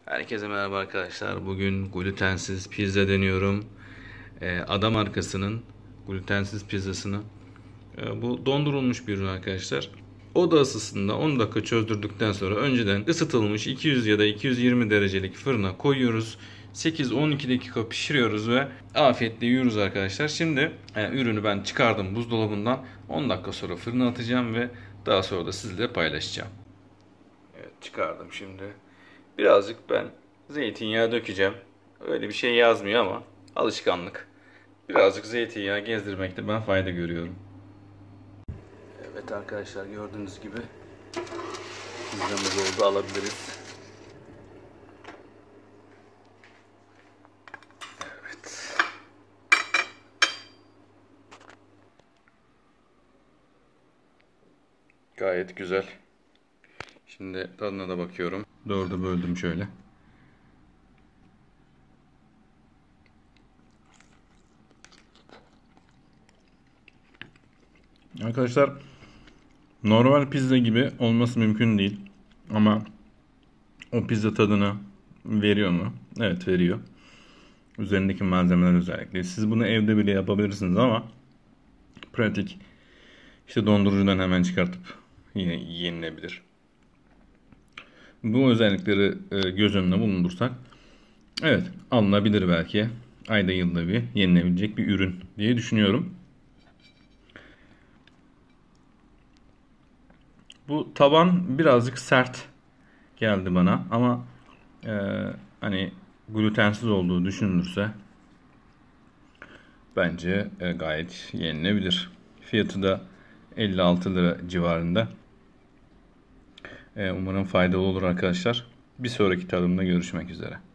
Herkese merhaba arkadaşlar. Bugün glutensiz pizza deniyorum. Ada markasının glutensiz pizzasını. Bu dondurulmuş bir ürün arkadaşlar. Oda ısısında 10 dakika çözdürdükten sonra önceden ısıtılmış 200 ya da 220 derecelik fırına koyuyoruz. 8-12 dakika pişiriyoruz ve afiyetle yiyoruz arkadaşlar. Şimdi ürünü ben çıkardım buzdolabından. 10 dakika sonra fırına atacağım ve daha sonra da sizle paylaşacağım. Evet, çıkardım şimdi. Birazcık ben zeytinyağı dökeceğim. Öyle bir şey yazmıyor ama alışkanlık. Birazcık zeytinyağı gezdirmekte ben fayda görüyorum. Evet arkadaşlar, gördüğünüz gibi pizzamız oldu, alabiliriz. Evet. Gayet güzel. Şimdi tadına da bakıyorum. Dörde böldüm şöyle. Arkadaşlar, normal pizza gibi olması mümkün değil. Ama o pizza tadını veriyor mu? Evet, veriyor. Üzerindeki malzemeler özellikle. Siz bunu evde bile yapabilirsiniz ama pratik. İşte dondurucudan hemen çıkartıp yenilebilir. Bu özellikleri göz önüne bulundursak, evet, alınabilir belki. Ayda yılda bir yenilebilecek bir ürün diye düşünüyorum. Bu taban birazcık sert geldi bana ama hani glutensiz olduğu düşünülürse bence gayet yenilebilir. Fiyatı da 56 lira civarında. Umarım faydalı olur arkadaşlar. Bir sonraki tadımda görüşmek üzere.